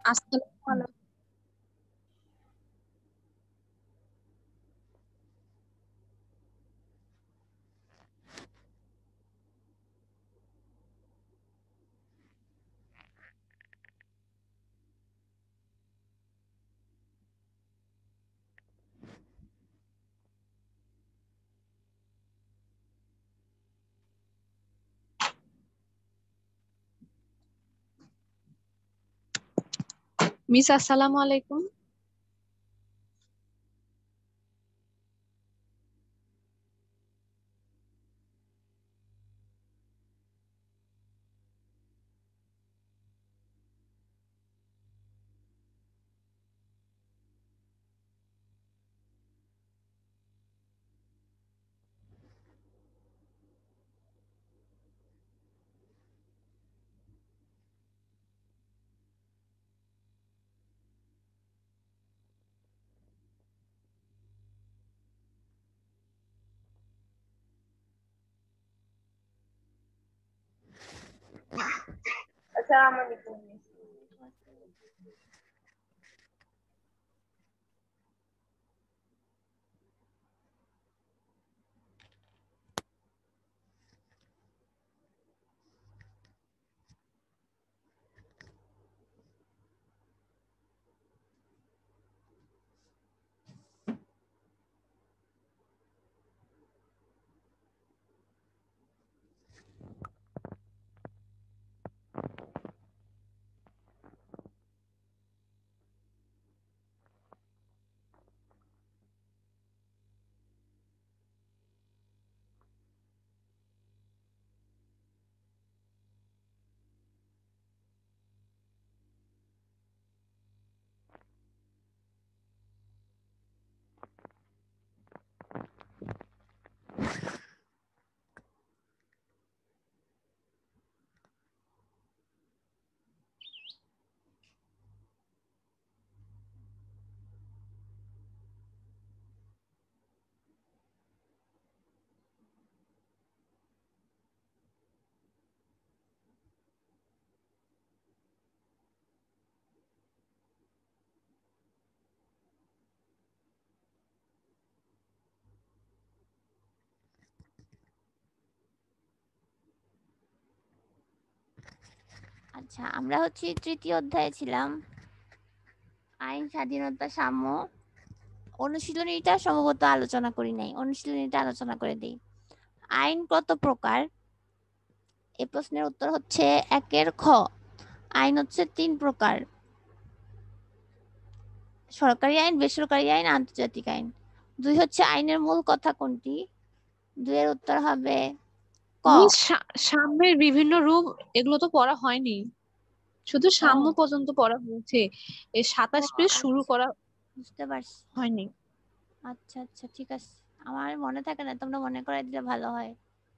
আসসালামু আলাইকুম। মিস আসসালামু আলাইকুম। আসসালামু আলাইকুম। আচ্ছা, আমরা হচ্ছে তৃতীয় অধ্যায়ে ছিলাম, আইন, স্বাধীনতা, সাম্য। অনুশীলনীটা সম্ভবত আলোচনা করি নাই, অনুশীলনীটা আলোচনা করে দিই। আইন কত প্রকার? এই প্রশ্নের উত্তর হচ্ছে 1 খ। আইন হচ্ছে 3 প্রকার: সরকারি আইন, বেসরকারি আইন, আন্তর্জাতিক আইন। 2 হচ্ছে আইনের মূল কথা কোনটি? 2 এর উত্তর হবে ক। মিস সাম্যের বিভিন্ন রূপ এগুলো তো পড়া হয়নি, শুধু সাম্য ও পর্যন্ত পড়া হয়েছে। এই 27 পেজ শুরু আচ্ছা, করা বুঝতে পারছি। হয়নি। আচ্ছা আচ্ছা, ঠিক আছে। আমার মনে থাকে না, তোমরা মনে করাই দিলে ভালো হয়।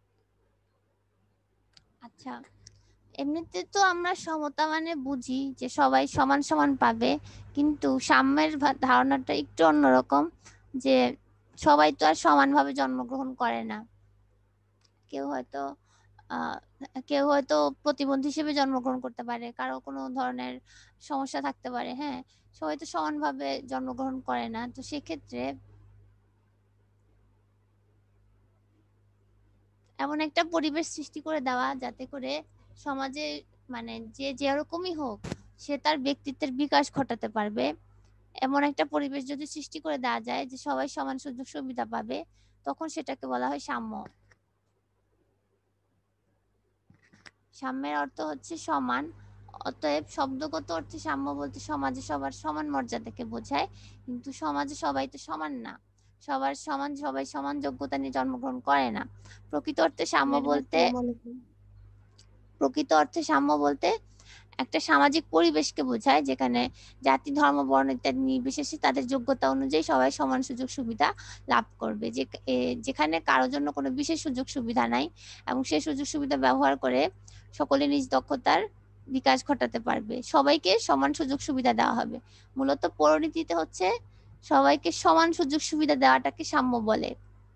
আচ্ছা, এমনিতে তো আমরা সমতা মানে বুঝি যে সবাই সমান সমান পাবে, কিন্তু সাম্যের ধারণাটা একটু অন্যরকম, যে সবাই তো আর সমানভাবে জন্মগ্রহণ করে না। কেউ হয়তো আহ, কেউ হয়তো প্রতিবন্ধী হিসেবে জন্মগ্রহণ করতে পারে, কারো কোনো ধরনের সমস্যা থাকতে পারে। হ্যাঁ, সবাই তো সমানভাবে জন্মগ্রহণ করে না। তো সেক্ষেত্রে এমন একটা পরিবেশ সৃষ্টি করে দেওয়া যাতে করে সমাজে, মানে যে যেরকমই হোক, সে তার ব্যক্তিত্বের বিকাশ ঘটাতে পারবে। এমন একটা পরিবেশ যদি সৃষ্টি করে দেওয়া যায় যে সবাই সমান সুযোগ সুবিধা পাবে, তখন সেটাকে বলা হয় সাম্য। সাম্যের অর্থ হচ্ছে সমান। অতএব শব্দগত অর্থে সাম্য বলতে সমাজে সবার সমান মর্যাদাকে বোঝায়, কিন্তু সমাজে সবাই তো সমান না। সবার সমান, সবাই সমান যোগ্যতা নিয়ে জন্মগ্রহণ করে না। প্রকৃত অর্থে সাম্য ম্যাডাম বলতে আসসালামু আলাইকুম। প্রকৃত অর্থে সাম্য বলতে একটা সামাজিক পরিবেশকে বোঝায় যেখানে জাতি, ধর্ম, বর্ণ ইত্যাদি নির্বিশেষে তাদের যোগ্যতা অনুযায়ী সবাই সমান সুযোগ সুবিধা লাভ করবে। যেখানে কারোর জন্য কোনো বিশেষ সুযোগ সুবিধা নাই, এবং সেই সুযোগ সুবিধা ব্যবহার করে সকলে নিজ দক্ষতার বিকাশ ঘটাতে পারবে। সবাইকে সমান সুযোগ সুবিধা দেওয়া হবে। মূলত পরিণতিতে হচ্ছে সবাইকে সমান সুযোগ সুবিধা দেওয়াটাকে সাম্য বলে।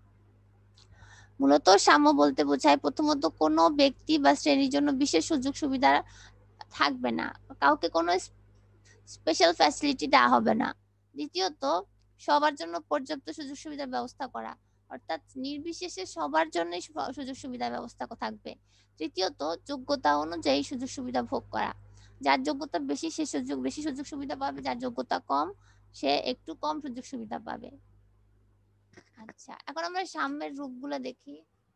মূলত সাম্য বলতে বোঝায় প্রথমত কোনো ব্যক্তি বা শ্রেণীর জন্য বিশেষ সুযোগ সুবিধা থাকবে না। কাউকে কোনো স্পেশাল ফ্যাসিলিটি দেওয়া হবে না। দ্বিতীয়ত, সবার জন্য পর্যাপ্ত সুযোগ সুবিধার ব্যবস্থা করা, অর্থাৎ নির্বিশেষে সবার জন্যই সুযোগ সুবিধার ব্যবস্থা থাকবে। তৃতীয়ত, যোগ্যতা অনুযায়ী সুযোগ সুবিধা ভোগ করা, যার যোগ্যতা বেশি সে বেশি সুযোগ সুবিধা পাবে, যার যোগ্যতা কম সে একটু কম সুযোগ সুবিধা পাবে। আচ্ছা, এখন আমরা সাম্যের রূপগুলো দেখি।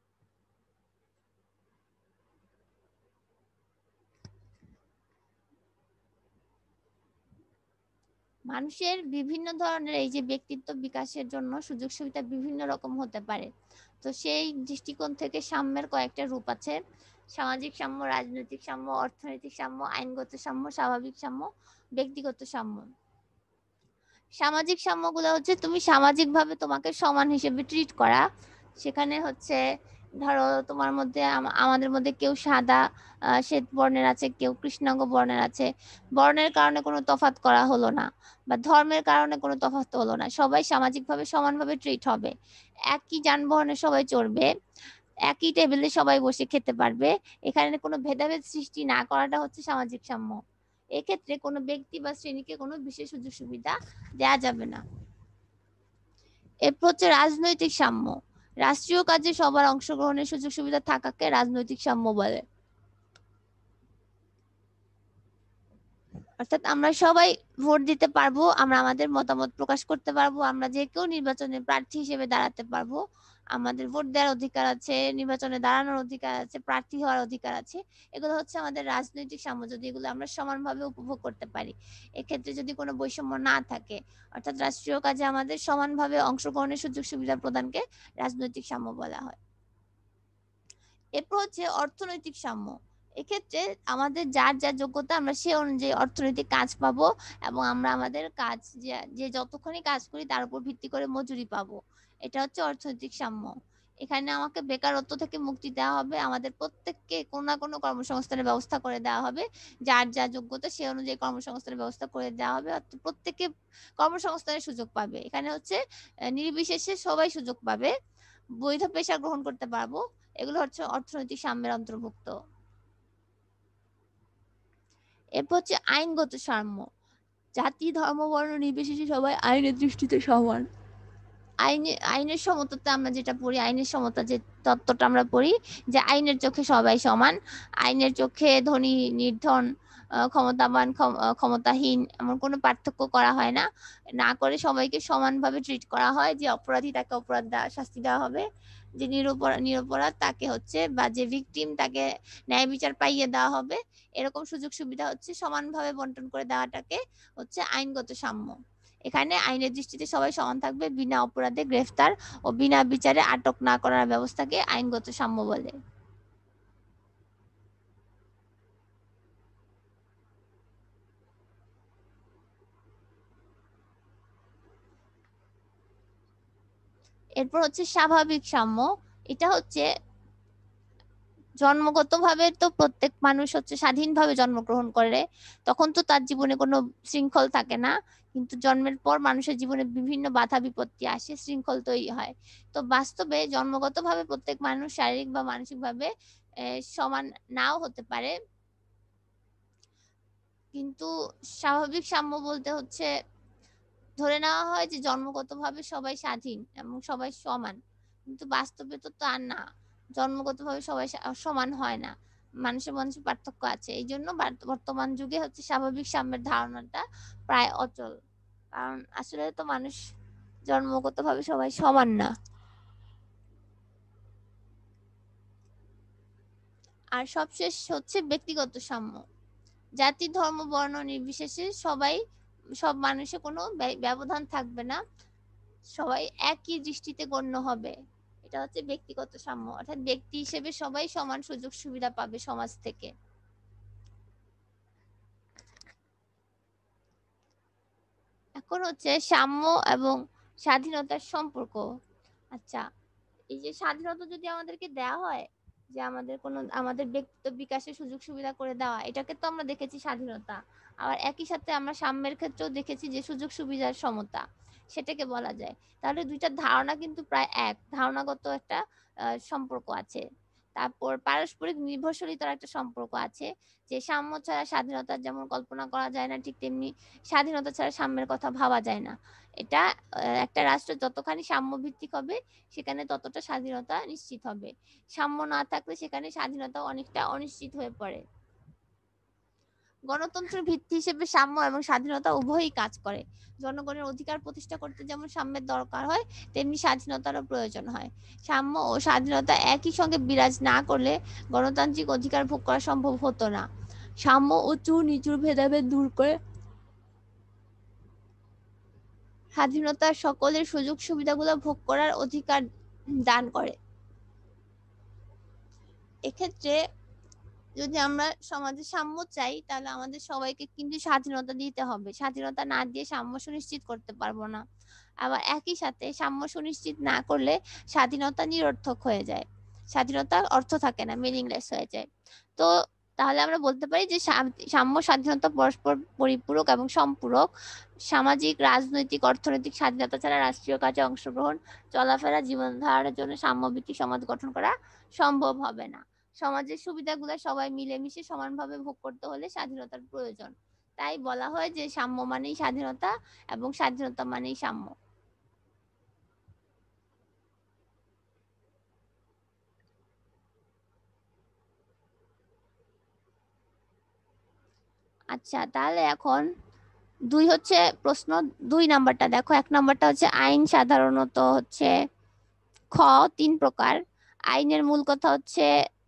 মানুষের বিভিন্ন ধরনের এই যে ব্যক্তিত্ব বিকাশের জন্য সুযোগ সুবিধা বিভিন্ন রকম হতে পারে। তো সেই দৃষ্টিকোণ থেকে সাম্যের কয়েকটা রূপ আছে: সামাজিক সাম্য, রাজনৈতিক সাম্য, অর্থনৈতিক সাম্য, আইনগত সাম্য, স্বাভাবিক সাম্য, ব্যক্তিগত সাম্য। সামাজিক সাম্যগুলো হচ্ছে তুমি সামাজিকভাবে তোমাকে সমান হিসেবে ট্রিট করা। সেখানে হচ্ছে ধরো তোমার মধ্যে আমাদের মধ্যে কেউ সাদা শ্বেত বর্ণের আছে, কেউ কৃষ্ণাঙ্গ বর্ণের আছে, বর্ণের কারণে কোনো তফাৎ করা হলো না, বা ধর্মের কারণে কোনো তফাৎ হলো না, সবাই সামাজিকভাবে সমানভাবে ট্রিট হবে। একই যানবাহনে সবাই চড়বে, একই টেবিলে সবাই বসে খেতে পারবে, এখানে কোনো ভেদাভেদ সৃষ্টি না করাটা হচ্ছে সামাজিক সাম্য। এক্ষেত্রে কোনো ব্যক্তি বা শ্রেণীকে কোনো বিশেষ সুযোগ সুবিধা দেয়া যাবে না। এরপর হচ্ছে রাজনৈতিক সাম্য। রাষ্ট্রীয় কাজে সবার অংশগ্রহণের সুযোগ সুবিধা থাকাকে রাজনৈতিক সাম্য বলে। অর্থাৎ আমরা সবাই ভোট দিতে পারবো, আমরা আমাদের মতামত প্রকাশ করতে পারবো, আমরা যে কেউ নির্বাচনে প্রার্থী হিসেবে দাঁড়াতে পারবো, আমাদের ভোট দেওয়ার অধিকার আছে, নির্বাচনে দাঁড়ানোর অধিকার আছে, প্রার্থী হওয়ার অধিকার আছে। এগুলো হচ্ছে আমাদের রাজনৈতিক সাম্য, যদি এগুলো আমরা সমানভাবে উপভোগ করতে পারি। এক্ষেত্রে যদি কোনো বৈষম্য না থাকে, অর্থাৎ রাষ্ট্রীয় কাজে আমাদের সমানভাবে অংশগ্রহণের সুযোগ সুবিধা প্রদানকে রাজনৈতিক সাম্য বলা হয়। এরপর হচ্ছে অর্থনৈতিক সাম্য। এক্ষেত্রে আমাদের যার যার যোগ্যতা আমরা সে অনুযায়ী অর্থনৈতিক কাজ পাবো, এবং আমরা আমাদের কাজ যে যতক্ষণই কাজ করি তার উপর ভিত্তি করে মজুরি পাবো। এটা হচ্ছে অর্থনৈতিক সাম্য। এখানে আমাকে বেকারত্ব থেকে মুক্তি দেওয়া হবে, আমাদের প্রত্যেককে কোনো না কোনো কর্মসংস্থানের ব্যবস্থা করে দেওয়া হবে, যার যা যোগ্যতা সে অনুযায়ী কর্মসংস্থানের ব্যবস্থা করে দেওয়া হবে, অর্থাৎ প্রত্যেকে কর্মসংস্থানের সুযোগ পাবে। এখানে হচ্ছে নির্বিশেষে সবাই সুযোগ পাবে, বৈধ পেশা গ্রহণ করতে পারবো। এগুলো হচ্ছে অর্থনৈতিক সাম্যের অন্তর্ভুক্ত। এরপর হচ্ছে আইনগত সাম্য। জাতি, ধর্ম, বর্ণ নির্বিশেষে সবাই আইনের দৃষ্টিতে সমান। আইনের সমতাতে আমরা যেটা পড়ি, আইনের সমতা যে তত্ত্বটা আমরা পড়ি, যে আইনের চোখে সবাই সমান, আইনের চোখে ধনী নির্ধন, ক্ষমতাবান ক্ষমতাহীন এমন কোনো পার্থক্য করা হয় না, না করে সবাইকে সমানভাবে ট্রিট করা হয়। যে অপরাধী তাকে শাস্তি দেওয়া হবে, যে নিরপরাধ তাকে হচ্ছে, বা যে ভিকটিম তাকে ন্যায় বিচার পাইয়ে দেওয়া হবে। এরকম সুযোগ সুবিধা হচ্ছে সমানভাবে বন্টন করে দেওয়াটাকে হচ্ছে আইনগত সাম্য। এখানে আইনের দৃষ্টিতে সবাই সমান থাকবে, বিনা অপরাধে গ্রেফতার ও বিনা বিচারে আটক না করার ব্যবস্থাকে আইনগত সাম্য বলে। এরপর হচ্ছে স্বাভাবিক সাম্য। এটা হচ্ছে জন্মগতভাবে তো প্রত্যেক মানুষ হচ্ছে স্বাধীনভাবে জন্মগ্রহণ করে, তখন তো তার জীবনে কোনো শৃঙ্খল থাকে না, কিন্তু জন্মের পর মানুষের জীবনে বিভিন্ন বাধা বিপত্তি আসে, শৃঙ্খল তৈরি হয়। তো বাস্তবে জন্মগতভাবে প্রত্যেক মানুষ শারীরিক বা মানসিকভাবে সমান নাও হতে পারে, কিন্তু স্বাভাবিক সাম্য বলতে হচ্ছে ধরে নেওয়া হয় যে জন্মগতভাবে সবাই স্বাধীন এবং সবাই সমান, কিন্তু বাস্তবে তো তা না। জন্মগতভাবে সবাই সমান হয় না, মানুষের মানুষের পার্থক্য আছে। এই জন্য বর্তমান যুগে হচ্ছে স্বাভাবিক সাম্যের ধারণাটা প্রায় অচল, কারণ আসলে তো মানুষ জন্মগতভাবে সবাই সমান না। আর সবশেষ হচ্ছে ব্যক্তিগত সাম্য। জাতি, ধর্ম, বর্ণ নির্বিশেষে সব মানুষের কোনো ব্যবধান থাকবে না, সবাই একই দৃষ্টিতে গণ্য হবে। এটা হচ্ছে ব্যক্তিগত সাম্য, অর্থাৎ ব্যক্তি হিসেবে সবাই সমান সুযোগ সুবিধা পাবে সমাজ থেকে। এখন হচ্ছে সাম্য এবং স্বাধীনতার সম্পর্ক। আচ্ছা, এই যে স্বাধীনতা যদি আমাদেরকে দেওয়া হয়, যে আমাদের ব্যক্তিত্ব বিকাশের সুযোগ সুবিধা করে দেওয়া, এটাকে তো আমরা দেখেছি স্বাধীনতা। আবার একই সাথে আমরা সাম্যের ক্ষেত্রেও দেখেছি যে সুযোগ সুবিধার সমতা, সেটাকে বলা যায়। তাহলে দুইটা ধারণা কিন্তু প্রায় এক, ধারণাগত একটা সম্পর্ক আছে। তারপর পারস্পরিক নির্ভরশীলতার একটা সম্পর্ক আছে, যে সাম্য ছাড়া স্বাধীনতার যেমন কল্পনা করা যায় না, ঠিক তেমনি স্বাধীনতা ছাড়া সাম্যের কথা ভাবা যায় না। এটা একটা রাষ্ট্র যতখানি সাম্য ভিত্তিক হবে সেখানে ততটা স্বাধীনতা নিশ্চিত হবে। সাম্য না থাকলে সেখানে স্বাধীনতা অনেকটা অনিশ্চিত হয়ে পড়ে। গণতন্ত্রের ভিত্তি হিসেবে সাম্য এবং স্বাধীনতা উভয়ই কাজ করে। জনগণের অধিকার প্রতিষ্ঠা করতে যেমন সাম্যের দরকার হয়, তেমনি স্বাধীনতারও প্রয়োজন হয়। সাম্য ও স্বাধীনতা একই সঙ্গে বিরাজ না করলে গণতান্ত্রিক অধিকার ভোগ করা সম্ভব হতো না। সাম্য উঁচু নিচুর ভেদাভেদ দূর করে স্বাধীনতা সকলের সুযোগ সুবিধাগুলো ভোগ করার অধিকার দান করে। এক্ষেত্রে যদি আমরা সমাজে সাম্য চাই তাহলে আমাদের সবাইকে কিন্তু স্বাধীনতা দিতে হবে। স্বাধীনতা না দিয়ে সাম্য সুনিশ্চিত করতে পারবো না। আবার একই সাথে সাম্য সুনিশ্চিত না করলে স্বাধীনতা নিরর্থক হয়ে যায়, স্বাধীনতার অর্থ থাকে না, মিনিংলেস হয়ে যায়। তো তাহলে আমরা বলতে পারি যে সাম্য স্বাধীনতা পরস্পর পরিপূরক এবং সম্পূরক। সামাজিক, রাজনৈতিক, অর্থনৈতিক স্বাধীনতা ছাড়া রাষ্ট্রীয় কাজে অংশগ্রহণ, চলাফেরা, জীবন ধারণের জন্য সাম্যভিত্তিক সমাজ গঠন করা সম্ভব হবে না। সমাজের সুবিধাগুলো সবাই মিলেমিশে সমানভাবে ভোগ করতে হলে স্বাধীনতার প্রয়োজন। তাই বলা হয় যে সাম্য মানেই স্বাধীনতা এবং স্বাধীনতা মানেই সাম্য। আচ্ছা, তাহলে এখন হচ্ছে প্রশ্ন 2 নাম্বারটা দেখো। 1 নাম্বারটা হচ্ছে আইন সাধারণত হচ্ছে 3 প্রকার। আইনের মূল কথা হচ্ছে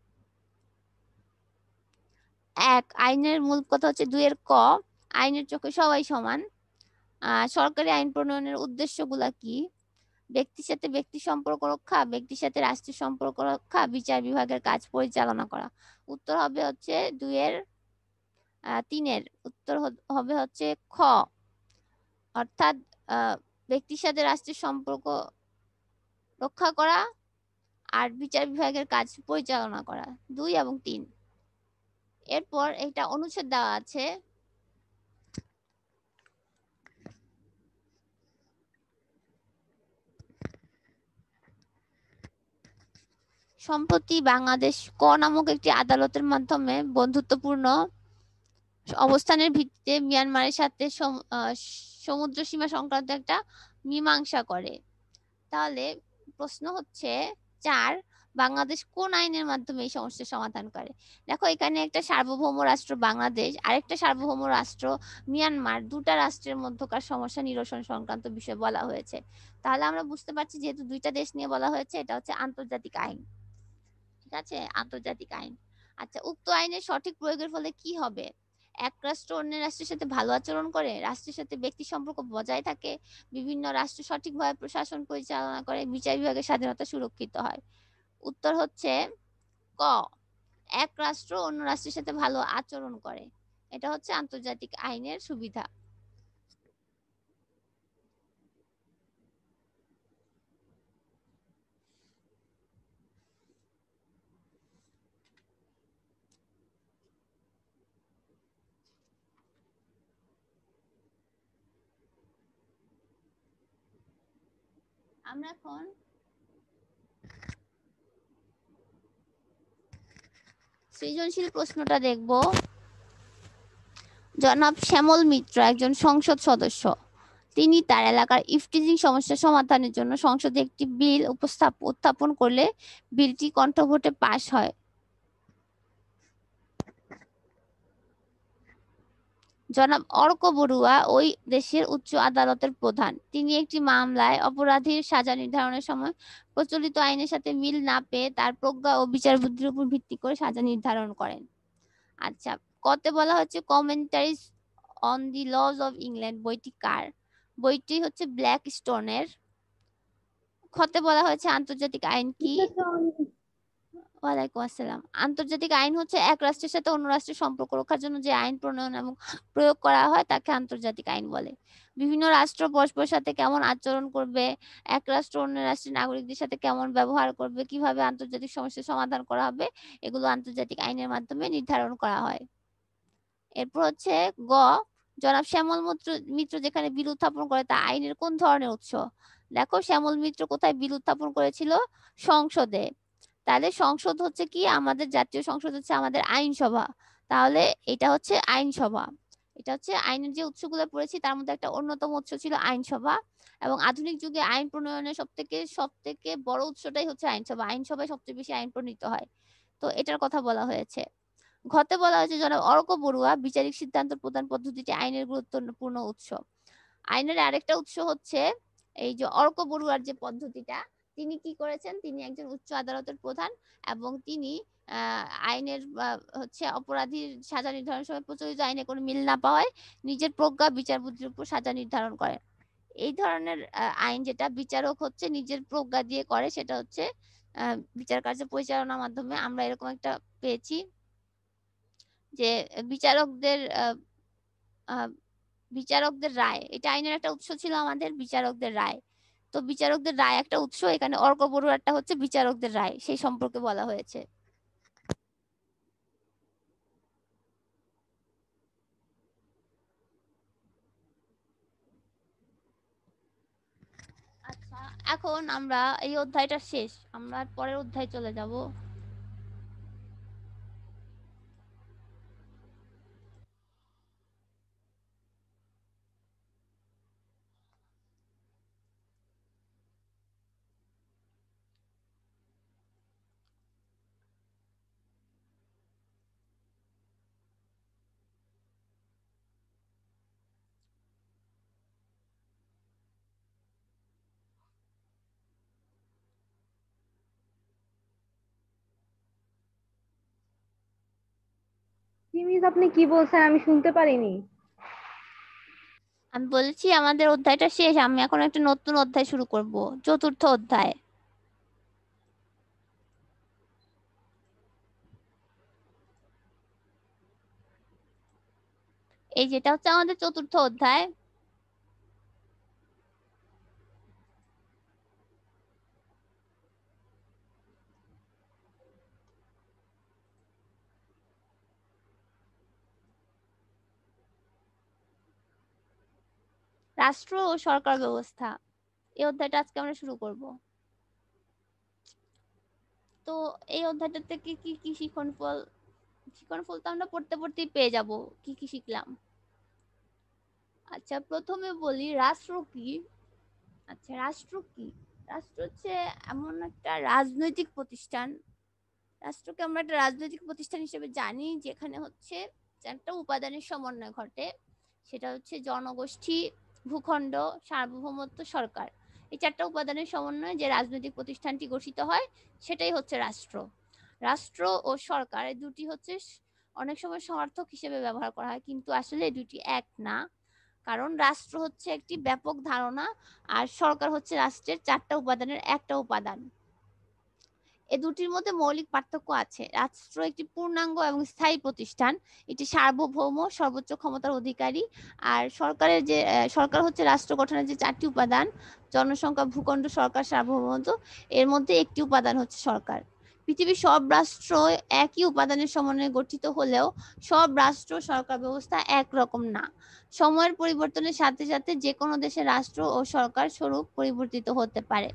1, আইনের মূল কথা হচ্ছে 2 এর ক, আইনের চোখে সবাই সমান। সরকারি আইন প্রণয়নের উদ্দেশ্যগুলা কি? ব্যক্তির সাথে ব্যক্তি সম্পর্ক রক্ষা, ব্যক্তির সাথে রাষ্ট্রের সম্পর্ক রক্ষা, বিচার বিভাগের কাজ পরিচালনা করা। উত্তর হবে হচ্ছে 2 এর 3 এর উত্তর হবে হচ্ছে খ, অর্থাৎ ব্যক্তির সাথে রাষ্ট্রের সম্পর্ক রক্ষা করা আর বিচার বিভাগের কাজ পরিচালনা করা, 2 এবং 3। এরপর একটা অনুচ্ছেদ দেওয়া আছে, সম্প্রতি বাংলাদেশ ক নামক একটি আদালতের মাধ্যমে বন্ধুত্বপূর্ণ অবস্থানের ভিত্তিতে মিয়ানমারের সাথে সমুদ্র সীমা সংক্রান্ত একটা মীমাংসা করে। তাহলে প্রশ্ন হচ্ছে 4, বাংলাদেশ কোন আইনের মাধ্যমে এই সমস্যার সমাধান করে? দেখো, এখানে একটা সার্বভৌম রাষ্ট্র বাংলাদেশ, আরেকটা সার্বভৌম রাষ্ট্র মিয়ানমার, দুটা রাষ্ট্রের মধ্যকার সমস্যা নিরসন সংক্রান্ত বিষয় বলা হয়েছে। তাহলে আমরা বুঝতে পারছি যেহেতু দুইটা দেশ নিয়ে বলা হয়েছে, এটা হচ্ছে আন্তর্জাতিক আইন। ঠিক আছে, আন্তর্জাতিক আইন। আচ্ছা, উক্ত আইনের সঠিক প্রয়োগের ফলে কি হবে? এক রাষ্ট্র অন্য রাষ্ট্রের সাথে ভালো আচরণ করে, রাষ্ট্রের সাথে ব্যক্তি সম্পর্ক বজায় থাকে, বিভিন্ন রাষ্ট্র সঠিকভাবে প্রশাসন পরিচালনা করে, বিচার বিভাগের স্বাধীনতা সুরক্ষিত হয়। উত্তর হচ্ছে ক, এক রাষ্ট্র অন্য রাষ্ট্রের সাথে ভালো আচরণ করে। এটা হচ্ছে আন্তর্জাতিক আইনের সুবিধা। আমরা এখন সৃজনশীল প্রশ্নটা দেখব। জনাব শ্যামল মিত্র একজন সংসদ সদস্য। তিনি তার এলাকার ইফটিজিং সমস্যা সমাধানের জন্য সংসদে একটি বিল উত্থাপন করলে বিলটি কণ্ঠভোটে পাশ হয়। জনাব অর্ক বড়ুয়া ওই দেশের উচ্চ আদালতের প্রধান। তিনি একটি মামলায় অপরাধীর সাজা নির্ধারণের সময় প্রচলিত আইনের সাথে মিল না পেয়ে তার প্রজ্ঞা ও বিচার বুদ্ধির উপর ভিত্তি করে সাজা নির্ধারণ করেন। আচ্ছা, কতে বলা হচ্ছে commentaries on the laws of England বইটি কার? বইটি হচ্ছে ব্ল্যাক স্টোনের। খতে বলা হয়েছে আন্তর্জাতিক আইন কি? ওয়ালাইকুম আসসালাম। আন্তর্জাতিক আইন হচ্ছে এক রাষ্ট্রের সাথে অন্য রাষ্ট্রের সম্পর্ক রক্ষার জন্য যে আইন প্রণয়ন এবং প্রয়োগ করা হয় তাকে আন্তর্জাতিক আইন বলে। বিভিন্ন রাষ্ট্র পরস্পরের সাথে কেমন আচরণ করবে, এক রাষ্ট্র অন্য রাষ্ট্রের নাগরিকদের সাথে কেমন ব্যবহার করবে, কিভাবে আন্তর্জাতিক সমস্যার সমাধান করা হবে, এগুলো আন্তর্জাতিক আইনের মাধ্যমে নির্ধারণ করা হয়। এরপর হচ্ছে গ, জনাব শ্যামল মিত্র যেখানে বিল উত্থাপন করে তা আইনের কোন ধরনের উৎস? দেখো, শ্যামল মিত্র কোথায় বিল উত্থাপন করেছিল? সংসদে। তাহলে সংসদ হচ্ছে কি, আমাদের জাতীয় সংসদ হচ্ছে আমাদের আইনসভা। তাহলে এটা হচ্ছে আইনসভা। এটা হচ্ছে আইনের যে উৎসগুলো পড়েছি তার মধ্যে একটা অন্যতম উৎস ছিল আইনসভা। এবং আধুনিক যুগে আইন প্রণয়নের সব থেকে বড় উৎসটাই হচ্ছে আইনসভা। আইনসভায় সবচেয়ে বেশি আইন প্রণীত হয়। তো এটার কথা বলা হয়েছে। ঘতে বলা হয়েছে জনাব অর্ক বড়ুয়া বিচারিক সিদ্ধান্ত প্রদান পদ্ধতিটি আইনের গুরুত্বপূর্ণ উৎস। আইনের আরেকটা উৎস হচ্ছে এই যে অর্ক বড়ুয়ার যে পদ্ধতিটা, তিনি কি করেছেন, তিনি একজন উচ্চ আদালতের প্রধান এবং তিনি আইনের হচ্ছে অপরাধীর সাজা নির্ধারণের সময় প্রচলিত আইনে কোনো মিল না পাওয়ায় নিজের প্রজ্ঞা বিচার বুদ্ধির উপর সাজা নির্ধারণ করেন। এই ধরনের আইন যেটা বিচারক হচ্ছে নিজের প্রজ্ঞা দিয়ে করে, সেটা হচ্ছে বিচার কার্য পরিচালনার মাধ্যমে আমরা এরকম একটা পেয়েছি যে বিচারকদের বিচারকদের রায়, এটা আইনের একটা উৎস ছিল আমাদের, বিচারকদের রায়। তো বিচারকদের রায় একটা উৎস, এখানে অর্ক বড়ুয়ারটা হচ্ছে বিচারকদের রায়, সেই সম্পর্কে বলা হয়েছে। আচ্ছা, এখন আমরা এই অধ্যায়টা শেষ, আমরা পরের অধ্যায়ে চলে যাব। মিস আপনি কি বলছেন আমি শুনতে পারিনি। আমি বলেছি আমাদের অধ্যায়টা শেষ, আমি এখন একটা নতুন অধ্যায় শুরু করব, চতুর্থ অধ্যায়। এই যেটা হচ্ছে আমাদের চতুর্থ অধ্যায়। রাষ্ট্র ও সরকার ব্যবস্থা, এই অধ্যায়টা আজকে আমরা শুরু করব। তো এই অধ্যায়টা থেকে কি কি শিক্ষণফল তো আমরা পড়তে পড়তেই পেয়ে যাব কি কি শিখলাম। আচ্ছা, প্রথমে বলি রাষ্ট্র কি। আচ্ছা, রাষ্ট্র কি? রাষ্ট্র হচ্ছে এমন একটা রাজনৈতিক প্রতিষ্ঠান, রাষ্ট্রকে আমরা একটা রাজনৈতিক প্রতিষ্ঠান হিসেবে জানি, যেখানে হচ্ছে চারটা উপাদানের সমন্বয় ঘটে। সেটা হচ্ছে জনগোষ্ঠী, ভূখণ্ড, সার্বভৌমত্ব, সরকার। এই চারটা উপাদানের সমন্বয়ে যে রাজনৈতিক প্রতিষ্ঠানটি গঠিত হয় সেটাই হচ্ছে রাষ্ট্র। রাষ্ট্র ও সরকার এই দুটি হচ্ছে অনেক সময় সমার্থক হিসেবে ব্যবহার করা হয়, কিন্তু আসলে এই দুটি এক না। কারণ রাষ্ট্র হচ্ছে একটি ব্যাপক ধারণা আর সরকার হচ্ছে রাষ্ট্রের চারটা উপাদানের একটা উপাদান। এ দুটির মধ্যে মৌলিক পার্থক্য আছে। রাষ্ট্র একটি পূর্ণাঙ্গ এবং স্থায়ী প্রতিষ্ঠান, এটি সার্বভৌম, সর্বোচ্চ ক্ষমতার অধিকারী। আর সরকার হচ্ছে রাষ্ট্র গঠনের যে চারটি উপাদান, জনসংখ্যা, ভূখণ্ড, সরকার, সার্বভৌমত্ব, এর মধ্যে একটি উপাদান হচ্ছে সরকার। পৃথিবীর সব রাষ্ট্র একই উপাদানের সমন্বয়ে গঠিত হলেও সব রাষ্ট্র সরকার ব্যবস্থা একরকম না। সময়ের পরিবর্তনের সাথে সাথে যে কোনো দেশের রাষ্ট্র ও সরকার স্বরূপ পরিবর্তিত হতে পারে।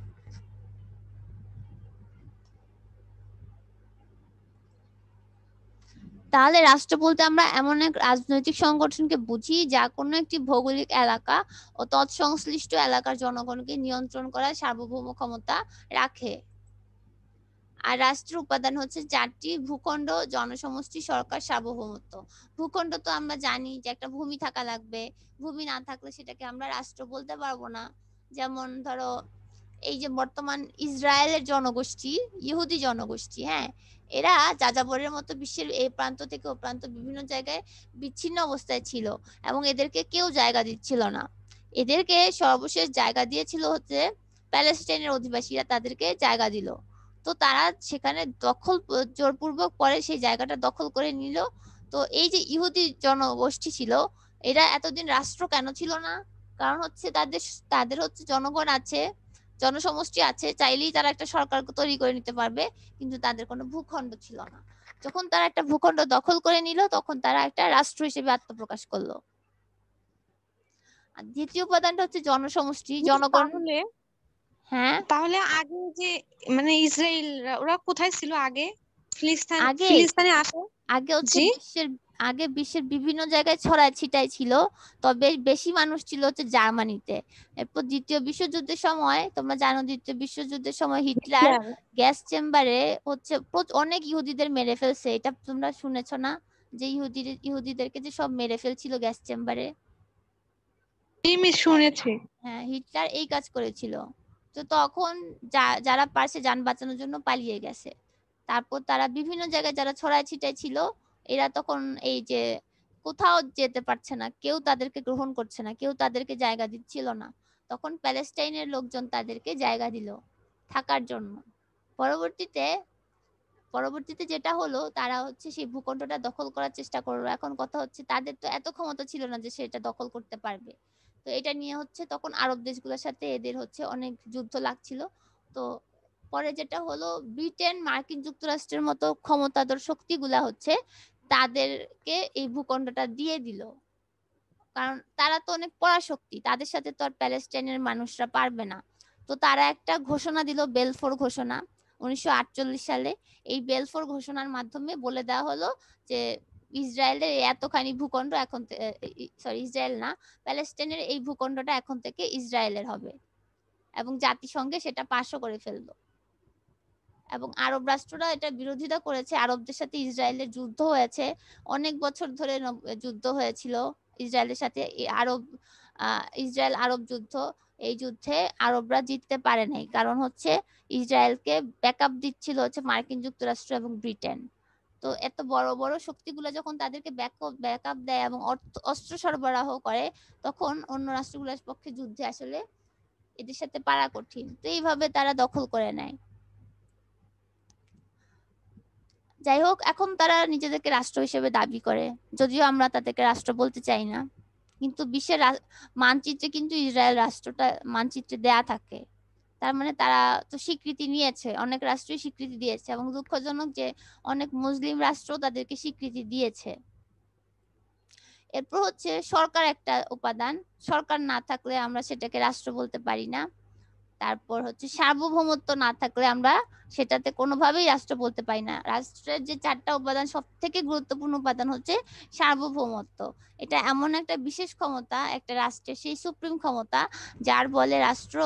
তাহলে রাষ্ট্র বলতে আমরা এমন এক রাজনৈতিক সংগঠনকে বুঝি যা কোনো একটি ভৌগোলিক এলাকা ও তৎসংশ্লিষ্ট এলাকার জনগণকে নিয়ন্ত্রণ করার সার্বভৌম ক্ষমতা রাখে। আর রাষ্ট্রের উপাদান হচ্ছে চারটি: ভূখণ্ড, জনসমষ্টি, সরকার, সার্বভৌমত্ব। ভূখণ্ড তো আমরা জানি যে একটা ভূমি থাকা লাগবে, ভূমি না থাকলে সেটাকে আমরা রাষ্ট্র বলতে পারবো না। যেমন ধরো এই যে বর্তমান ইসরায়েলের জনগোষ্ঠী, ইহুদি জনগোষ্ঠী, হ্যাঁ, এরা যাযাবরের মতো বিশ্বের এই প্রান্ত থেকে ও প্রান্ত বিভিন্ন জায়গায় বিচ্ছিন্ন অবস্থায় ছিল এবং এদেরকে কেউ জায়গা দিচ্ছিল না। এদেরকে সর্বশেষ জায়গা দিয়েছিল হচ্ছে প্যালেস্টাইনের অধিবাসীরা, তাদেরকে জায়গা দিল। তো তারা সেখানে জোরপূর্বক পরে সেই জায়গাটা দখল করে নিল। তো এই যে ইহুদি জনগোষ্ঠী ছিল, এরা এতদিন রাষ্ট্র কেন ছিল না? কারণ হচ্ছে তাদের তাদের হচ্ছে জনগণ আছে, জনসমষ্টি আছে, চাইলেই তারা একটা সরকার তৈরি করে নিতে পারবে, কিন্তু তাদের কোনো ভূখণ্ড ছিল না। যখন তারা একটা ভূখণ্ড দখল করে নিল তখন তারা একটা রাষ্ট্র হিসেবে আত্মপ্রকাশ করলো। আর দ্বিতীয় উপাদানটা হচ্ছে জনসমষ্টি, জনগণ। তাহলে হ্যাঁ তাহলে আগে যে মানে ইসরায়েল ওরা কোথায় ছিল আগে? আগে ফিলিস্তিনে আসে? আগে হচ্ছে জি। বিশ্বের বিভিন্ন জায়গায় ছড়ায় ছিটায় ছিল, তবে বেশি মানুষ ছিল হচ্ছে জার্মানিতে। এরপর দ্বিতীয় বিশ্বযুদ্ধের সময় তোমরা জানো, দ্বিতীয় বিশ্বযুদ্ধের সময় হিটলার হিটলার। গ্যাস চেম্বারে হচ্ছে অনেক ইহুদিদের মেরে ফেলছে। এটা তোমরা শুনেছো না, যে ইহুদিদেরকে যে সব মেরে ফেলছিল গ্যাস চেম্বারে? আমি শুনেছি। হ্যাঁ, হিটলার এই কাজ করেছিল। তো তখন যারা পারছে যান বাঁচানোর জন্য পালিয়ে গেছে। তারপর তারা বিভিন্ন জায়গায় যারা ছড়ায় ছিটায় ছিল, এরা তখন এই যে কোথাও যেতে পারছে না, কেউ তাদেরকে গ্রহণ করছে না, কেউ তাদেরকে জায়গা দিচ্ছিল না, তখন প্যালেস্টাইনের লোকজন তাদেরকে জায়গা দিল থাকার জন্য। পরবর্তীতে পরবর্তীতে যেটা হলো, তারা হচ্ছে সেই ভূখণ্ডটা দখল করার চেষ্টা করলো। এখন কথা হচ্ছে তাদের তো এত ক্ষমতা ছিল না যে সেটা দখল করতে পারবে। তো এটা নিয়ে হচ্ছে তখন আরব দেশগুলোর সাথে এদের হচ্ছে অনেক যুদ্ধ লাগছিল। তো পরে যেটা হলো, ব্রিটেন মার্কিন যুক্তরাষ্ট্রের মতো ক্ষমতাধর শক্তিগুলা হচ্ছে তাদেরকে এই ভূখণ্ডটা দিয়ে দিল, কারণ তারা তো অনেক পরাশক্তি, তাদের সাথে তো আর প্যালেস্টাইনের মানুষরা পারবে না। তো তারা একটা ঘোষণা দিল, বেলফোর ঘোষণা, 1948 সালে। এই বেলফোর ঘোষণার মাধ্যমে বলে দেওয়া হলো যে ইসরায়েলের এতখানি ভূখণ্ড এখন, সরি ইসরায়েল না, প্যালেস্টাইনের এই ভূখণ্ডটা এখন থেকে ইসরায়েলের হবে, এবং জাতিসংঘে সেটা পাশও করে ফেললো। এবং আরব রাষ্ট্ররা এটা বিরোধিতা করেছে, আরবদের সাথে ইসরায়েলের যুদ্ধ হয়েছে, অনেক বছর ধরে যুদ্ধ হয়েছিল ইসরায়েলের সাথে। ইসরায়েল আরব যুদ্ধ, এই যুদ্ধে আরবরা জিততে পারে নাই, কারণ হচ্ছে ইসরায়েলকে ব্যাকআপ দিচ্ছিল হচ্ছে মার্কিন যুক্তরাষ্ট্র এবং ব্রিটেন। তো এত বড় বড় শক্তিগুলো যখন তাদেরকে ব্যাকআপ দেয় এবং অস্ত্র সরবরাহ করে, তখন অন্য রাষ্ট্রগুলোর পক্ষে যুদ্ধে আসলে এদের সাথে পারা কঠিন। তো এইভাবে তারা দখল করে নেয়। যাই হোক, এখন তারা নিজেদেরকে রাষ্ট্র হিসেবে দাবি করে, যদিও আমরা তাদেরকে রাষ্ট্র বলতে চাই না, কিন্তু বিশ্বের মানচিত্রে কিন্তু ইসরায়েল রাষ্ট্রটা মানচিত্রে দেয়া থাকে। তার মানে তারা তো স্বীকৃতি নিয়েছে, অনেক রাষ্ট্রই স্বীকৃতি দিয়েছে, এবং দুঃখজনক যে অনেক মুসলিম রাষ্ট্র তাদেরকে স্বীকৃতি দিয়েছে। এরপর হচ্ছে সরকার একটা উপাদান, সরকার না থাকলে আমরা সেটাকে রাষ্ট্র বলতে পারি না। তারপর হচ্ছে সার্বভৌমত্ব না থাকলে আমরা সেটাতে কোনোভাবেই রাষ্ট্র বলতে পারি না। রাষ্ট্রের যে 4টা উপাদান, সব থেকে গুরুত্বপূর্ণ উপাদান হচ্ছে সার্বভৌমত্ব। এটা এমন একটা বিশেষ ক্ষমতা একটা রাষ্ট্রের, সেই সুপ্রিম ক্ষমতা যার বলে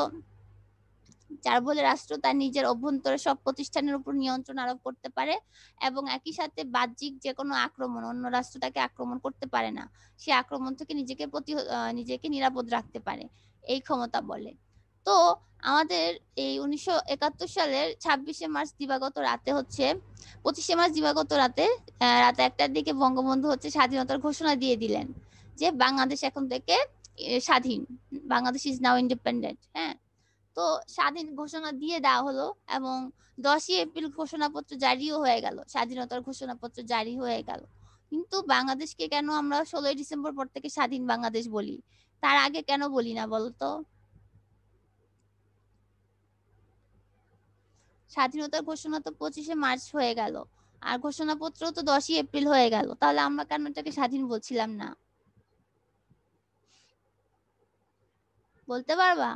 রাষ্ট্র তার নিজের অভ্যন্তরে সব প্রতিষ্ঠানের উপর নিয়ন্ত্রণ আরোপ করতে পারে, এবং একই সাথে বাহ্যিক যে কোনো আক্রমণ, অন্য রাষ্ট্র তাকে আক্রমণ করতে পারে না, সে আক্রমণ থেকে নিজেকে নিরাপদ রাখতে পারে, এই ক্ষমতা বলে। তো আমাদের এই 1971 সালের 26শে মার্চ দিবাগত রাতে হচ্ছে 25শে মার্চ দিবাগত রাতে রাত 1টার দিকে বঙ্গবন্ধু হচ্ছে স্বাধীনতার ঘোষণা দিয়ে দিলেন যে বাংলাদেশ এখন থেকে স্বাধীন, বাংলাদেশ ইজ নাও ইন্ডিপেন্ডেন্ট। হ্যাঁ, তো স্বাধীন ঘোষণা দিয়ে দেওয়া হলো, এবং 10ই এপ্রিল ঘোষণাপত্র জারিও হয়ে গেল, স্বাধীনতার ঘোষণাপত্র জারি হয়ে গেল। কিন্তু বাংলাদেশকে কেন আমরা 16ই ডিসেম্বর পর থেকে স্বাধীন বাংলাদেশ বলি, তার আগে কেন বলি না বলতো? স্বাধীনতার ঘোষণা তো 25শে মার্চ হয়ে গেল, আর ঘোষণাপত্র তো 10ই এপ্রিল হয়ে গেল, তাহলে আমরা কেন এটাকে স্বাধীন বলছিলাম না? বলতে পারবা?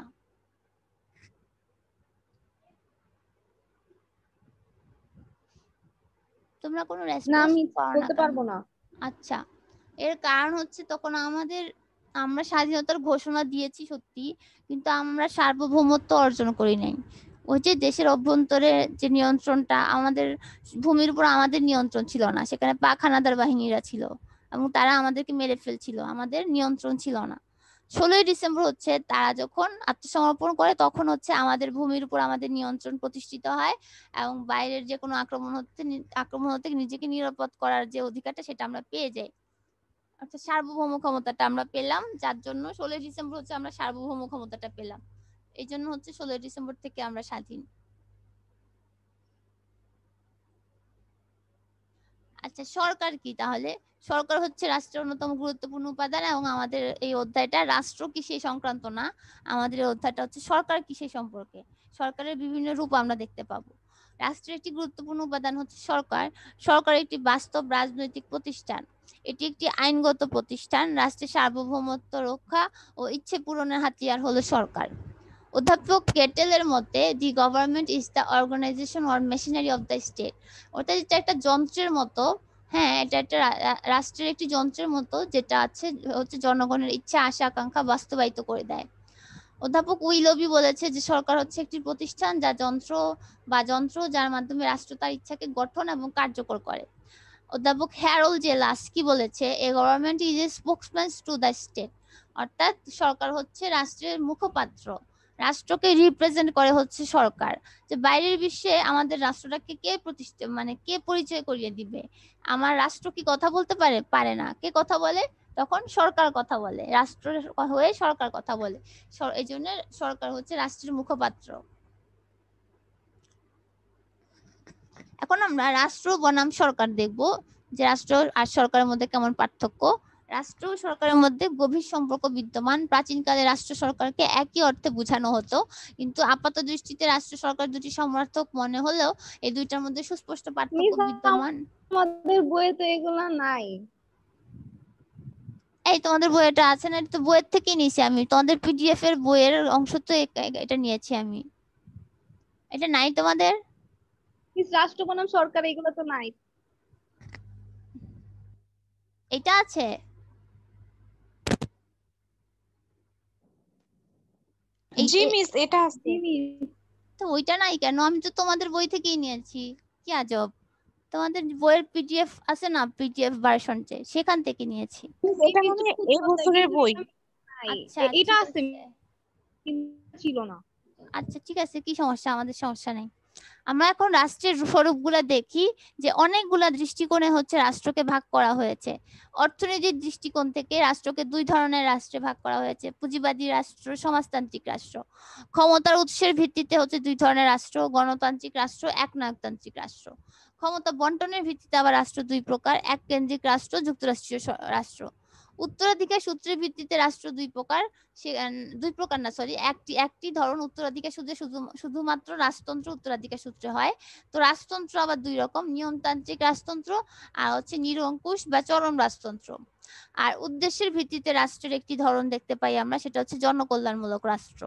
তোমরা কোনো না, রেসপন্স আমি করো না বলতে কেন? পারবো না। আচ্ছা, এর কারণ হচ্ছে তখন আমরা স্বাধীনতার ঘোষণা দিয়েছি সত্যি, কিন্তু আমরা সার্বভৌমত্ব অর্জন করি নাই। ওই যে দেশের অভ্যন্তরে যে নিয়ন্ত্রণটা, আমাদের ভূমির উপর আমাদের নিয়ন্ত্রণ ছিল না, সেখানে পাক হানাদার বাহিনীরা ছিল, এবং তারা আমাদেরকে মেরে ফেলছিল, আমাদের নিয়ন্ত্রণ ছিল না। 16ই ডিসেম্বর হচ্ছে তারা যখন আত্মসমর্পণ করে, তখন হচ্ছে আমাদের ভূমির উপর আমাদের নিয়ন্ত্রণ প্রতিষ্ঠিত হয়, এবং বাইরের যে কোনো আক্রমণ হতে নিজেকে নিরাপদ করার যে অধিকারটা, সেটা আমরা পেয়ে যাই, অর্থাৎ সার্বভৌম ক্ষমতাটা আমরা পেলাম, যার জন্য 16ই ডিসেম্বর হচ্ছে আমরা সার্বভৌম ক্ষমতাটা পেলাম। এই জন্য হচ্ছে 16ই ডিসেম্বর থেকে আমরা স্বাধীন। আচ্ছা, সরকার কি তাহলে? সরকার হচ্ছে রাষ্ট্রের অন্যতম গুরুত্বপূর্ণ উপাদান, এবং আমাদের এই অধ্যায়টা রাষ্ট্র কি সেই সংক্রান্ত না, আমাদের এই অধ্যায়টা হচ্ছে সরকার কি সেই সম্পর্কে। সরকারের বিভিন্ন রূপ আমরা দেখতে পাবো। রাষ্ট্রের একটি গুরুত্বপূর্ণ উপাদান হচ্ছে সরকার। সরকার একটি বাস্তব রাজনৈতিক প্রতিষ্ঠান, এটি একটি আইনগত প্রতিষ্ঠান। রাষ্ট্রের সার্বভৌমত্ব রক্ষা ও ইচ্ছে পূরণের হাতিয়ার হলো সরকার। অধ্যাপক কেটেলের মতে the government is the organization or machinery of the state, অর্থাৎ এটা একটা যন্ত্রের মতো। হ্যাঁ, এটা একটা রাষ্ট্রের একটি যন্ত্রের মতো, যেটা হচ্ছে জনগণের ইচ্ছা আশা আকাঙ্ক্ষা বাস্তবায়িত করে দেয়। অধ্যাপক উইলবি বলেছে যে সরকার হচ্ছে একটি প্রতিষ্ঠান যন্ত্র যার মাধ্যমে রাষ্ট্র তার ইচ্ছাকে গঠন এবং কার্যকর করে। অধ্যাপক হ্যারোল্ড জে লাস্কি বলেছে a government is a spokesman to the state, অর্থাৎ সরকার হচ্ছে রাষ্ট্রের মুখপাত্র, রাষ্ট্রকে রিপ্রেজেন্ট করে হচ্ছে সরকার। যে বাইরের বিশ্বে আমাদের রাষ্ট্রটাকে কে প্রতিষ্ঠা কে পরিচয় করিয়ে দিবে? আমার রাষ্ট্র কি কথা বলতে পারে না। কে কথা বলে? তখন সরকার কথা বলে, রাষ্ট্রের হয়ে সরকার কথা বলে। এই জন্য সরকার হচ্ছে রাষ্ট্রের মুখপাত্র। এখন আমরা রাষ্ট্র বনাম সরকার দেখব, যে রাষ্ট্র আর সরকারের মধ্যে কেমন পার্থক্য। রাষ্ট্র ও সরকারের মধ্যে গভীর সম্পর্ক বিদ্যমান। প্রাচীনকালে রাষ্ট্র সরকারকে একই অর্থে বোঝানো হতো, কিন্তু আপাত দৃষ্টিতে রাষ্ট্র সরকার দুটি সমার্থক মনে হলেও এই দুইটার মধ্যে সুস্পষ্ট পার্থক্য বিদ্যমান। আমাদের বইয়ে তো এগুলা নাই। এই তোমাদের বইটা আছে না? এটা তো বইয়ের থেকে নিয়েছি আমি, তোমাদের পিডিএফ এর বইয়ের অংশ তো এটা নিয়েছি আমি। এটা নাই তোমাদের? রাষ্ট্র বনাম সরকার এগুলো তো নাই। এটা আছে? জি মিস, এটা আছে। তো ওইটা নাই কেন? আমি তো তোমাদের বই থেকেই নিয়েছি। কি আজব! তোমাদের বইয়ের পিডিএফ আছে না, পিডিএফ ভার্সন, সেখান থেকে নিয়েছি। এটা মানে এই বছরের বই। আচ্ছা, এটা ঠিক আছে, আছে। ছিল না। আচ্ছা ঠিক আছে, কি সমস্যা? আমাদের সমস্যা নেই। আমরা এখন রাষ্ট্রের স্বরূপগুলা দেখি, যে অনেকগুলা দৃষ্টিকোণে হচ্ছে রাষ্ট্রকে ভাগ করা হয়েছে। অর্থনীতির দৃষ্টিকোণ থেকে রাষ্ট্রকে দুই ধরনের রাষ্ট্রে ভাগ করা হয়েছে: পুঁজিবাদী রাষ্ট্র, সমাজতান্ত্রিক রাষ্ট্র। ক্ষমতার উৎসের ভিত্তিতে হচ্ছে দুই ধরনের রাষ্ট্র: গণতান্ত্রিক রাষ্ট্র, একনায়কতান্ত্রিক রাষ্ট্র। ক্ষমতা বন্টনের ভিত্তিতে আবার রাষ্ট্র দুই প্রকার: এক কেন্দ্রিক রাষ্ট্র, যুক্তরাষ্ট্রীয় রাষ্ট্র। উত্তরাধিকার সূত্রের ভিত্তিতে রাষ্ট্র দুই প্রকার না, সরি, একটি ধরন উত্তরাধিকার সূত্রে শুধুমাত্র রাজতন্ত্র উত্তরাধিকার সূত্রে হয়। তো রাজতন্ত্র আবার দুই রকম: নিয়মতান্ত্রিক রাজতন্ত্র আর হচ্ছে নিরঙ্কুশ বা চরম রাজতন্ত্র। আর উদ্দেশ্যের ভিত্তিতে রাষ্ট্রের একটি ধরন দেখতে পাই আমরা, সেটা হচ্ছে জনকল্যাণমূলক রাষ্ট্র।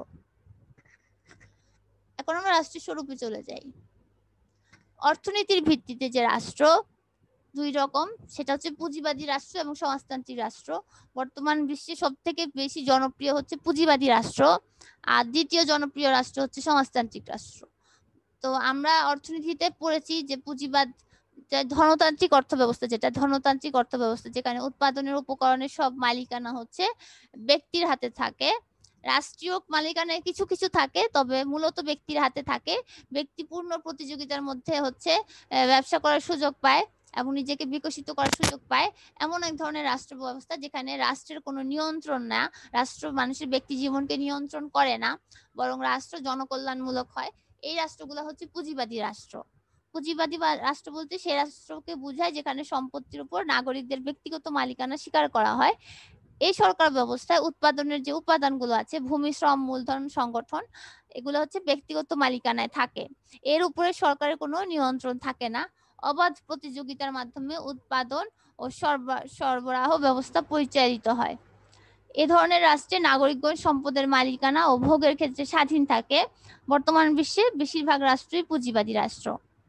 এখন আমরা রাষ্ট্রের স্বরূপে চলে যাই। অর্থনীতির ভিত্তিতে যে রাষ্ট্র দুই রকম, সেটা হচ্ছে পুঁজিবাদী রাষ্ট্র এবং সমাজতান্ত্রিক রাষ্ট্র। বর্তমান বিশ্বে সব থেকে বেশি জনপ্রিয় হচ্ছে পুঁজিবাদী রাষ্ট্র, আর দ্বিতীয় জনপ্রিয় রাষ্ট্র হচ্ছে সমাজতান্ত্রিক রাষ্ট্র। তো আমরা অর্থনীতিতে পড়েছি যে পুঁজিবাদ ধনতান্ত্রিক অর্থ ব্যবস্থা, যেখানে উৎপাদনের উপকরণের সব মালিকানা হচ্ছে ব্যক্তির হাতে থাকে। রাষ্ট্রীয় মালিকানায় কিছু কিছু থাকে, তবে মূলত ব্যক্তির হাতে থাকে। ব্যক্তি পূর্ণ প্রতিযোগিতার মধ্যে হচ্ছে ব্যবসা করার সুযোগ পায় এবং নিজেকে বিকশিত করার সুযোগ পায়। এমন এক ধরনের রাষ্ট্র ব্যবস্থা যেখানে রাষ্ট্রের কোনো নিয়ন্ত্রণ না, রাষ্ট্র মানুষের ব্যক্তি জীবনকে নিয়ন্ত্রণ করে না, বরং রাষ্ট্র জনকল্যাণমূলক হয়। এই রাষ্ট্রগুলো হচ্ছে পুঁজিবাদী রাষ্ট্র। পুঁজিবাদী রাষ্ট্র বলতে সেই রাষ্ট্রকে বোঝায় যেখানে সম্পত্তির উপর নাগরিকদের ব্যক্তিগত মালিকানা স্বীকার করা হয়। এই সরকার ব্যবস্থায় উৎপাদনের যে উপাদানগুলো আছে, ভূমি, শ্রম, মূলধন, সংগঠন, এগুলো হচ্ছে ব্যক্তিগত মালিকানায় থাকে। এর উপরে সরকারের কোনো নিয়ন্ত্রণ থাকে না। অবাধ প্রতিযোগিতার মাধ্যমে উৎপাদন ও সরবরাহ ব্যবস্থা পরিচালিত হয়। এ ধরনের রাষ্ট্রে নাগরিকগণ সম্পদের মালিকানা ও ভোগের ক্ষেত্রে স্বাধীন থাকে। বর্তমান বিশ্বে বেশিরভাগ রাষ্ট্রই পুঁজিবাদী রাষ্ট্র।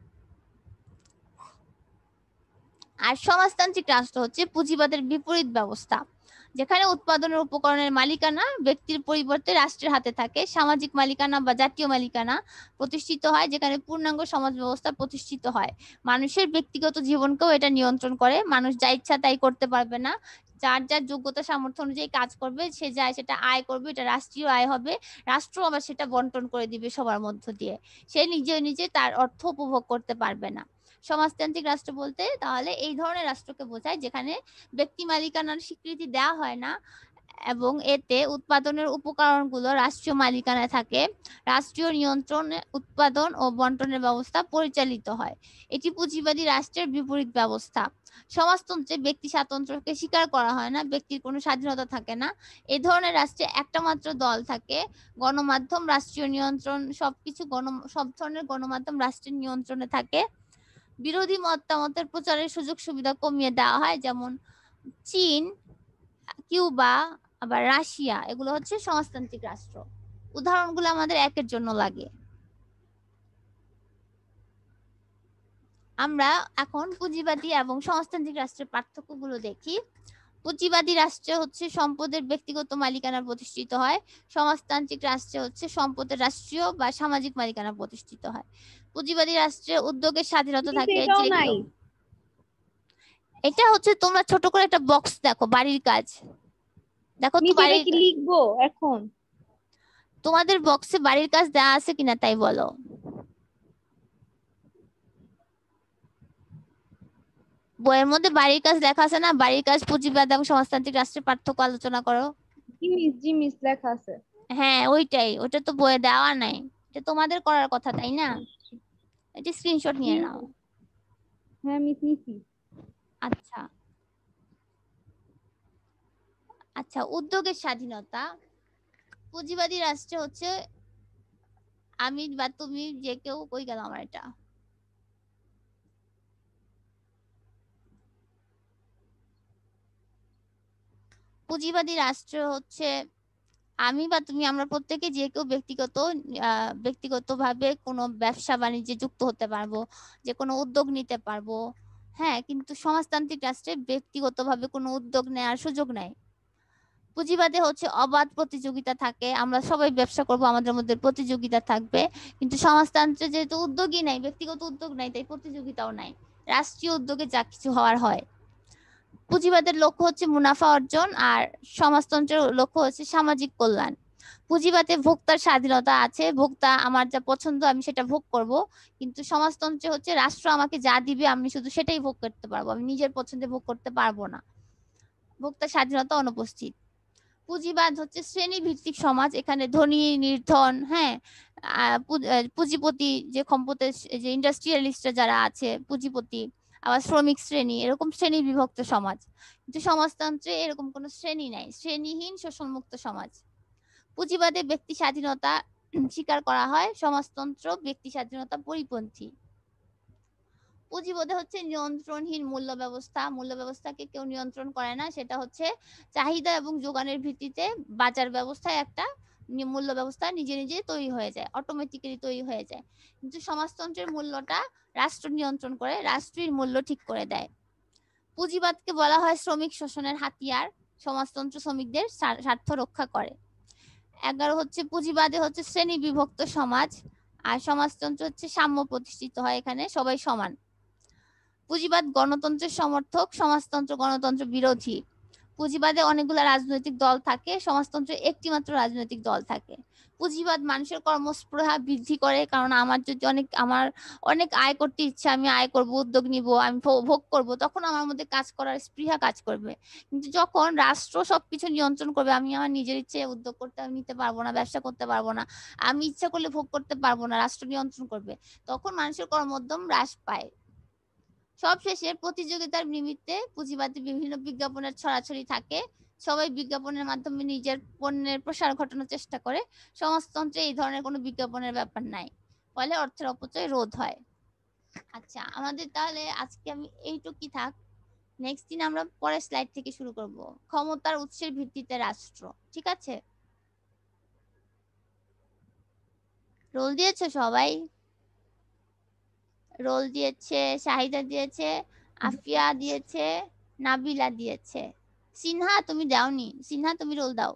আর সমাজতান্ত্রিক রাষ্ট্র হচ্ছে পুঁজিবাদের বিপরীত ব্যবস্থা, যেখানে উৎপাদনের উপকরণের মালিকানা ব্যক্তির পরিবর্তে রাষ্ট্রের হাতে থাকে। সামাজিক মালিকানা বা জাতীয় মালিকানা প্রতিষ্ঠিত হয়, যেখানে পূর্ণাঙ্গ সমাজ ব্যবস্থা প্রতিষ্ঠিত হয়। মানুষের ব্যক্তিগত জীবনকেও এটা নিয়ন্ত্রণ করে। মানুষ যা ইচ্ছা তাই করতে পারবে না। যার যার যোগ্যতা সামর্থ্য অনুযায়ী কাজ করবে, সে যায় সেটা আয় করবে, এটা রাষ্ট্রীয় আয় হবে। রাষ্ট্র আবার সেটা বন্টন করে দিবে সবার মধ্য দিয়ে। সে নিজে নিজে তার অর্থ উপভোগ করতে পারবে না। সমাজতান্ত্রিক রাষ্ট্র বলতে তাহলে এই ধরনের রাষ্ট্রকে বোঝায় যেখানে ব্যক্তি মালিকানার স্বীকৃতি দেওয়া হয় না এবং এতে উৎপাদনের উপকরণগুলো রাষ্ট্রীয় মালিকানায় থাকে। রাষ্ট্রীয় নিয়ন্ত্রণে উৎপাদন ও বন্টনের ব্যবস্থা পরিচালিত হয়। এটি পুঁজিবাদী রাষ্ট্রের বিপরীত ব্যবস্থা। সমাজতন্ত্রে ব্যক্তি স্বাতন্ত্র্যকে স্বীকার করা হয় না, ব্যক্তির কোনো স্বাধীনতা থাকে না। এই ধরনের রাষ্ট্রে একটা মাত্র দল থাকে। গণমাধ্যম, রাষ্ট্রীয় নিয়ন্ত্রণ, সব ধরনের গণমাধ্যম রাষ্ট্রের নিয়ন্ত্রণে থাকে। বিরোধী মতামতের প্রচারের সুযোগ সুবিধা কমিয়ে দেওয়া হয়, যেমন চীন, কিউবা, আবার রাশিয়া, এগুলো হচ্ছে সমাজতান্ত্রিক রাষ্ট্র। উদাহরণগুলো আমাদের একের জন্য লাগে। আমরা এখন পুঁজিবাদী এবং সমাজতান্ত্রিক রাষ্ট্রের পার্থক্যগুলো দেখি। পুঁজিবাদী রাষ্ট্রে হচ্ছে সম্পদের ব্যক্তিগত মালিকানা প্রতিষ্ঠিত হয়, সমাজতান্ত্রিক রাষ্ট্রে হচ্ছে সম্পদের রাষ্ট্রীয় বা সামাজিক মালিকানা প্রতিষ্ঠিত হয়। পুঁজিবাদী রাষ্ট্রে উদ্যোগের স্বাধীনতা মিস থাকে, এটাও যে নাই। কেউ, এটা হচ্ছে তোমরা ছোট করে একটা বক্স দেখো, বাড়ির কাজ দেখো তো, মিস এটা বাড়ির কি লিখবো এখন? তোমাদের বক্সে বাড়ির কাজ দেওয়া আছে কিনা তাই বলো। বইয়ের মধ্যে বাড়ির কাজ লেখা আছে না? বাড়ির কাজ, পুঁজিবাদ এবং সমাজতান্ত্রিক রাষ্ট্রের পার্থক্য আলোচনা করো। জিমিস লেখা আছে। হ্যাঁ ওইটাই, ওটা তো বইয়ে দেওয়া নাই, এটা তোমাদের করার কথা তাই না? এটা স্ক্রিনশট নিয়ে নাও। হ্যাঁ মিস নিছি। আচ্ছা আচ্ছা, উদ্যোগের স্বাধীনতা। পুঁজিবাদী রাষ্ট্রে হচ্ছে আমি বা তুমি যে কেউ, কই গেল আমার এটা, পুঁজিবাদী রাষ্ট্র হচ্ছে আমি বা তুমি, আমরা প্রত্যেকে যে কেউ ব্যক্তিগতভাবে কোনো ব্যবসা বাণিজ্যে যুক্ত হতে পারবো, যে কোনো উদ্যোগ নিতে পারবো। হ্যাঁ, কিন্তু সমাজতান্ত্রিক রাষ্ট্রে ব্যক্তিগতভাবে কোনো উদ্যোগ নেওয়ার সুযোগ নাই। পুঁজিবাদে হচ্ছে অবাধ প্রতিযোগিতা থাকে, আমরা সবাই ব্যবসা করব, আমাদের মধ্যে প্রতিযোগিতা থাকবে। কিন্তু সমাজতন্ত্রে যেহেতু উদ্যোগই নাই, ব্যক্তিগত উদ্যোগ নাই, তাই প্রতিযোগিতাও নাই, রাষ্ট্রীয় উদ্যোগে যা কিছু হওয়ার হয়। পুঁজিবাদের লক্ষ্য হচ্ছে মুনাফা অর্জন, আর সমাজতন্ত্রের লক্ষ্য হচ্ছে সামাজিক কল্যাণ। পুঁজিবাদে ভোক্তার স্বাধীনতা আছে, ভোক্তা আমার যা পছন্দ আমি সেটা ভোগ করব, কিন্তু সমাজতন্ত্রে হচ্ছে রাষ্ট্র আমাকে যা দিবে আমি শুধু সেটাই ভোগ করতে পারবো, আমি নিজের পছন্দে ভোগ করতে পারবো না, ভোক্তার স্বাধীনতা অনুপস্থিত। পুঁজিবাদ হচ্ছে শ্রেণী ভিত্তিক সমাজ, এখানে ধনী নির্ধন, হ্যাঁ, পুঁজিপতি যে সম্পদের, যে ইন্ডাস্ট্রিয়ালিস্টরা যারা আছে পুঁজিপতি, আবার শ্রমিক শ্রেণী, এরকম শ্রেণী বিভক্ত সমাজ। কিন্তু সমাজতন্ত্রে এরকম কোনো শ্রেণী নাই, শ্রেণীহীন শোষণমুক্ত সমাজ। পুঁজিবাদে ব্যক্তি স্বাধীনতা স্বীকার করা হয়, সমাজতন্ত্র ব্যক্তি স্বাধীনতা পরিপন্থী। পুঁজিবাদে হচ্ছে নিয়ন্ত্রণহীন মূল্য ব্যবস্থা, মূল্য ব্যবস্থাকে কেউ নিয়ন্ত্রণ করে না, সেটা হচ্ছে চাহিদা এবং যোগানের ভিত্তিতে বাজার ব্যবস্থায় একটা মূল্য ব্যবস্থা নিজে নিজে তৈরি হয়ে যায়, অটোমেটিক্যালি তৈরি হয়ে যায়। কিন্তু সমাজতন্ত্রের মূল্যটা রাষ্ট্র নিয়ন্ত্রণ করে, রাষ্ট্রীয় মূল্য ঠিক করে দেয়। পুঁজিবাদকে বলা হয় শ্রমিক শোষণের হাতিয়ার, সমাজতন্ত্র শ্রমিকদের স্বার্থ রক্ষা করে। 11 হচ্ছে পুঁজিবাদে হচ্ছে শ্রেণী বিভক্ত সমাজ, আর সমাজতন্ত্র হচ্ছে সাম্য প্রতিষ্ঠিত হয়, এখানে সবাই সমান। পুঁজিবাদ গণতন্ত্রের সমর্থক, সমাজতন্ত্র গণতন্ত্র বিরোধী। পুঁজিবাদে অনেকগুলো রাজনৈতিক দল থাকে, সমাজতন্ত্রে একটি মাত্র রাজনৈতিক দল থাকে। পুঁজিবাদ মানুষের কর্মস্পৃহা বৃদ্ধি করে, কারণ আমার যদি আমার অনেক আয় করতে ইচ্ছা, আমি আয় করব, উদ্যোগ নিব, আমি ভোগ করব, তখন আমার মধ্যে কাজ করার স্পৃহা কাজ করবে। কিন্তু যখন রাষ্ট্র সবকিছু নিয়ন্ত্রণ করবে, আমি আমার নিজের ইচ্ছে উদ্যোগ করতে আমি নিতে পারবো না, ব্যবসা করতে পারবো না, আমি ইচ্ছা করলে ভোগ করতে পারবো না, রাষ্ট্র নিয়ন্ত্রণ করবে, তখন মানুষের কর্মোদ্যম হ্রাস পায়। সবশেষে প্রতিযোগিতার নিমিত্তে পুঁজিবাদী বিভিন্ন বিজ্ঞাপনের ছড়াছড়ি থাকে, সবাই বিজ্ঞাপনের মাধ্যমে নিজের পণ্যের প্রসার ঘটানোর চেষ্টা করে। সমাজতন্ত্রে এই ধরনের কোনো বিজ্ঞাপনের ব্যাপার নাই, ফলে অর্থের অপচয় রোধ হয়। আচ্ছা, আমাদের তাহলে আজকে আমি এইটুকুই থাক, নেক্সট দিন আমরা পরের স্লাইড থেকে শুরু করব, ক্ষমতার উৎসের ভিত্তিতে রাষ্ট্র। ঠিক আছে, রোল দিয়েছে সবাই? রোল দিয়েছে, শাহিদা দিয়েছে, আফিয়া দিয়েছে, নাবিলা দিয়েছে। সিনহা তুমি দাওনি, সিনহা তুমি রোল দাও।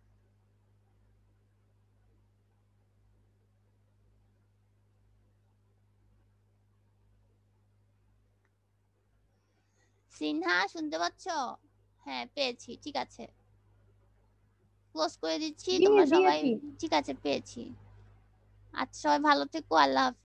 সিনহা শুনতে পাচ্ছ? হ্যাঁ পেয়েছি, ঠিক আছে, ক্লোজ করে দিচ্ছি, তোমরা জিমিস সবাই। দিয়েছি। ঠিক আছে পেয়েছি। আচ্ছা সবাই ভালো থেকো, আল্লাহ হাফেজ।